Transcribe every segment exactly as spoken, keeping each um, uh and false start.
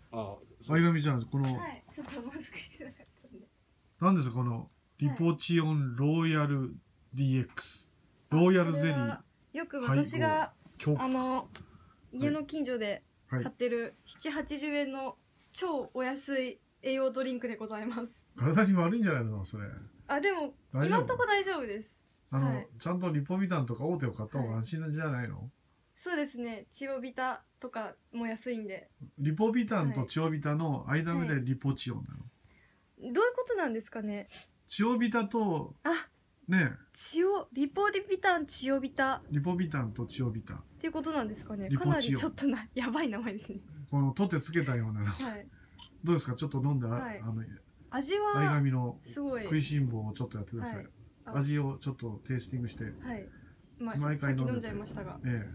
あ、 相上ちゃん、この、 はい、ちょっとマスクしてなかったんで。 何ですかこのリポチオンローヤル ディーエックス、ローヤルゼリー。 よく私が強化あの家の近所ではい買ってるななひゃくはちじゅうえんの超お安い栄養ドリンクでございます。 体に悪いんじゃないのそれ。 あ、でも大丈夫今んとこ大丈夫です。 あの、 はいちゃんとリポビタンとか大手を買った方が安心なんじゃないの？ そうですね、チオビタとかも安いんで。 リポビタンとチオビタの間目でリポチオンなの。 どういうことなんですかね。 チオビタとあ、 ね、 チオリポリビタンチオビタリポビタンとチオビタ、 っていうことなんですかね。 リポチオかなりちょっとなやばい名前ですね。 この取ってつけたようなの。 はい。 どうですかちょっと飲んだ、 はいあの味相は上のすごい。 食いしん坊をちょっとやってください。 はいあ味をちょっとテイスティングして、 はい。まあ毎さっき飲んじゃい回飲んでてましたが。 え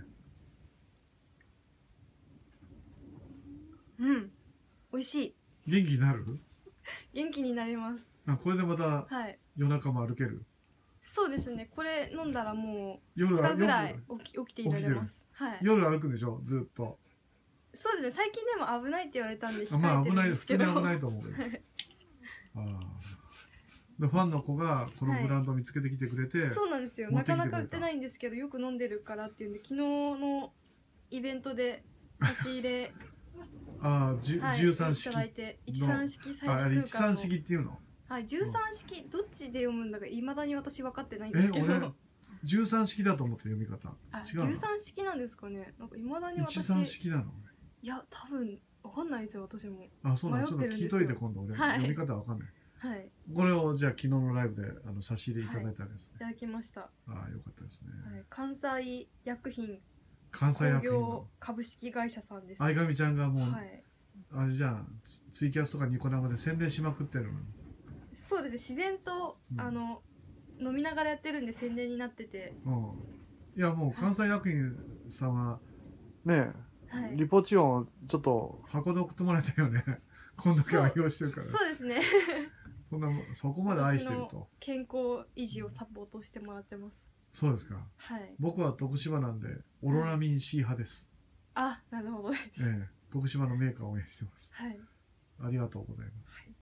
うん。美味しい。 え、元気になる？ 元気になります。 あ、これでまたはい。 夜中も歩ける？ そうですね。これ飲んだらもう夜ふつかぐらい夜起き起きていられます。はい。 夜歩くんでしょずっと。 そうですね。最近でも危ないって言われたんであま控えてあ危ない、 るんですけど。 普通に危ないと思うけど。ああ。でファンの子がこのブランドを見つけてきてくれて、 そうなんですよ。 持っなかてきてくれたなか売ってないんですけど、よく飲んでるからっていうんで、昨日のイベントで差し入れ、 ああ、じゅはい、 じゅうさん式いただいて、いちさん式最ああれ終空間のいちさん式っていうの？ はい、じゅうさん式、どっちで読むんだかいまだに私分かってないんでえ、 すけど。 俺じゅうさん式だと思って読み方。 あ、 違うの？ じゅうさん式なんですかね。なんかいまだに私。 いちさん式なの？ いや、多分わかんないですよ、私も。 あ、そうなの。ちょっと迷ってるんですよ聞いといて今度俺、 はい読み方わかんない。 はい、 これをじゃあ昨日のライブであの差し入れいただいたんですね。 いただきました。はああ、よかったですね。 い、関西薬品関西工薬品の業株式会社さんです。 相上ちゃんがもう、 はい。 あれじゃん、ツツイキャスとかニコ生で宣伝しまくってるのに。 そうですね、自然と、 うんあの飲みながらやってるんで宣伝になってて。 うん。いやもう関西薬品さんはねえ、 はい。 リポチオンをちょっと箱で送ってもらいたいよね。こんだけ愛用してるから。 そうですね。 そんなもそこまで愛してる私のと。 健康維持をサポートしてもらってます。 そうですか。 はい。 僕は徳島なんでオロナミン C 派です。 あ、なるほどです。 ええ、徳島のメーカーを応援してます。 はい。 ありがとうございます。 はい